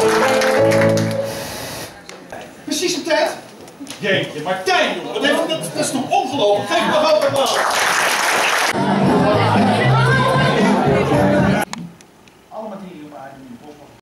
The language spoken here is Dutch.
Precies op tijd. Jeetje, Martijn, jongen, dat is toch ongelooflijk? Geef me nog een applaus.